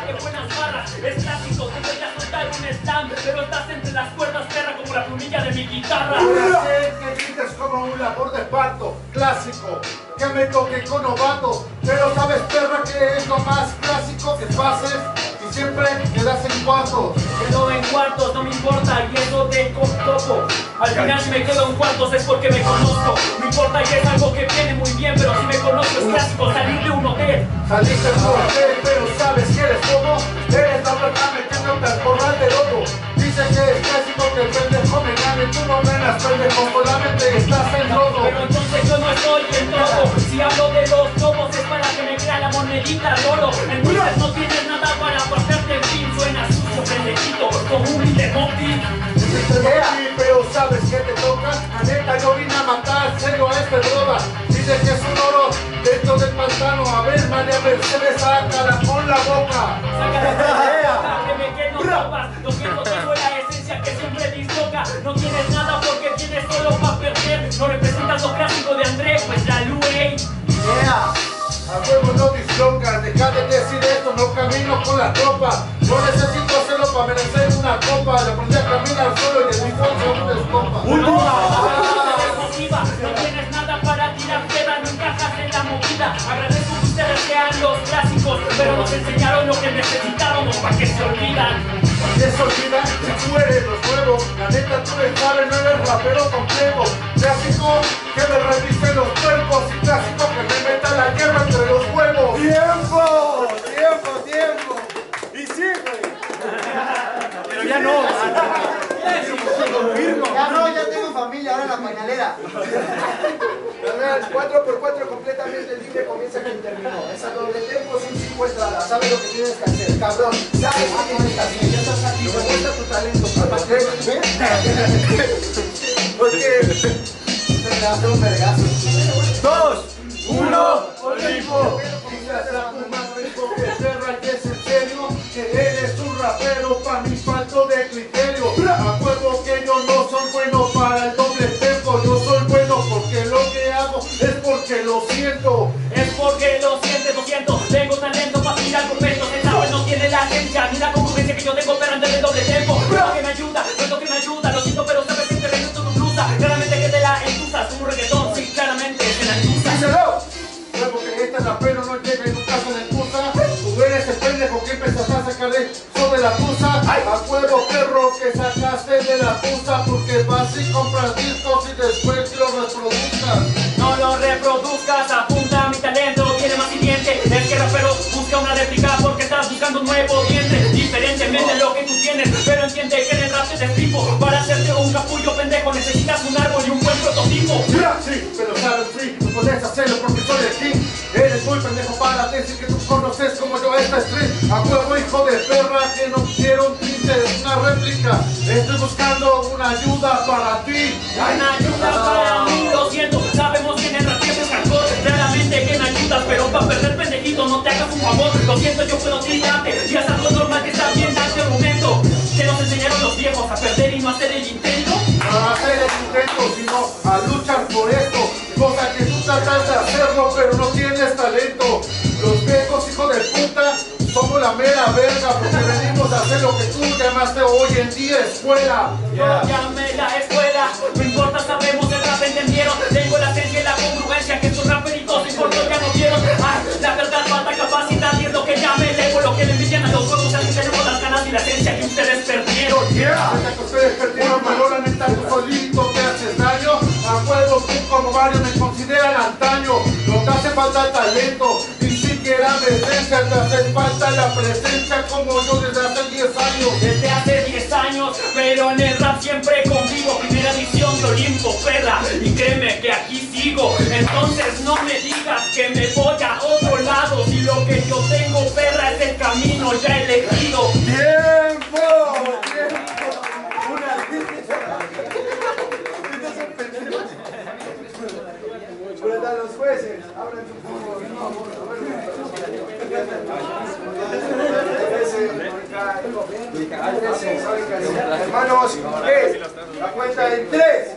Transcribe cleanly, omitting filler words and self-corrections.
qué buenas barras. Es clásico, te voy a soltar un slam, pero estás entre las cuerdas, perra, como la plumilla de mi guitarra. Ahora sé que grites como un labor de parto, clásico, que me toque con novato. Pero sabes, perra, que es lo más clásico que pases y siempre quedas en cuartos. Quedo en cuartos, no me importa, y eso de topo. Al final si me quedo en cuartos es porque me conozco. Me importa y es algo que viene muy bien, pero si me conozco es clásico salir de un hotel. Saliste de un hotel, pero sabes que eres como. Eres la verdad metiéndote al corral de lobo. Dice que es clásico que el pendejo me gane. Tú no ganas, pendejo, solamente estás en lodo. Pero entonces yo no estoy en todo. Si hablo de los lobos es para que me crea la monedita de oro. Entonces no tienes nada para pasarte el fin. Suena sucio, pendejito, como un Mildemopi. Pero sabes que te toca. La neta, yo vine a matar serio a este droga. Dice que es un oro dentro del pantano. A ver, María Mercedes, sácala con la boca. Sácala, que me quedo ropas. Lo que no tengo es la esencia que siempre disloca. No tienes nada porque tienes solo para perder. No representas lo clásico de André, pues la Luey. A huevo no disloca, deja de decir esto, no camino con la tropa. No necesito hacerlo para merecer una copa. Le aprendí a caminar solo y de mi fuerza una escopa. No tienes nada para tirar piedra, no encajas en la movida. Agradezco que ustedes sean los clásicos, pero nos enseñaron lo que necesitábamos para que se olvidan. ¿Y se olvidan? Si tú eres los nuevos, la neta tú le sabes, no eres rapero completo. Clásico que me revise los cuerpos y clásico que me meta la hierba entre los huevos. ¡Tiempo! ¡Tiempo, tiempo! Y sí, güey. Pero ya no. Ya no, ya tengo familia, ahora la pañalera. Carnal, 4x4 completamente libre, comienza quien terminó. Esa doble tempo sin 5 entradas. Sabes lo que tienes que hacer, cabrón. Sabes lo que tienes que hacer. Ya estás aquí, demuestra tu talento, papá. Porque te das un vergazo. 2, 1, Olimpo, quizás a tu mano hijo que perra que es en serio, que eres un rapero pa' mi falto de criterio. Acuerdo que yo no soy bueno para el doble tempo, yo soy bueno porque lo que hago es porque lo siento. Es porque lo sientes, lo siento. Tengo talento para tirar con pesos. Esta vez no tiene la agencia ni la congruencia que yo tengo, pero antes del doble tempo. Lo que me ayuda, no es lo que me ayuda. Lo siento, pero sabes que te regreso tu blusa. Claramente que te la entusas, un reggaetón, sí, claramente te la entusas. ¡Díselo! Luego que esta rapero no llega en un caso de excusa. Tú eres el pendejo que empezaste a sacar eso de la tusa. Acuerdo, perro, que sacaste de la tusa porque vas y compras discos y después que los reproduzcas. No lo reproduzcas, apunta a mi talento, tiene más siguiente. Es que rapero busca una réplica porque estás buscando un nuevo diente. Diferentemente de lo que tú tienes, pero entiende que en el rap te destripo. Para hacerte un capullo pendejo necesitas un árbol y un buen prototipo. Mira, sí, pero sabes, free, no puedes hacerlo porque soy el king. Eres muy pendejo para decir que tú conoces como yo esta street. A huevo, hijo de perra, que no quiero un tinte, una réplica. Estoy buscando una ayuda para ti. Una ayuda para mí, lo siento. Sabemos que en el rap es hardcore. Claramente que me ayudas, pero para perder pendejito no te hagas un favor. Lo siento, yo puedo tirarte y es algo normal que está bien darte un momento. Que nos enseñaron los viejos a perder y no hacer el intento. No a hacer el intento, sino a luchar por esto. Cosa que tú tratas de hacerlo, pero no tienes talento. Los viejos, hijo de puta, somos la mera verga porque venimos a hacer lo que tú llamaste hoy en día escuela. Yo llamé la escuela, no importa, sabemos el rap, entendieron. Tengo la esencia y la congruencia que estos raperitos importó ya no vieron. Ay, la verdad falta capacidad y es lo que llame el ego, lo que le envidian a los juegos, así tenemos las ganas y la esencia que ustedes perdieron. Hasta que ustedes perdieron valor, la neta tú solito te haces daño. Acuerdo, tú como Mario me consideran antaño. No te hace falta talento, ni siquiera presencia. Te hace falta la presencia como yo desde hace 10 años. Desde hace 10 años, pero en el rap siempre convivo. Primera edición de Olimpo, perra, y créeme que aquí sigo. Entonces no me digas que me voy a otro lado. Si lo que yo tengo, perra, es el camino ya elegido. ¡Tiempo! Pues a los jueces, abran su fútbol. Hermanos, la cuenta en 3.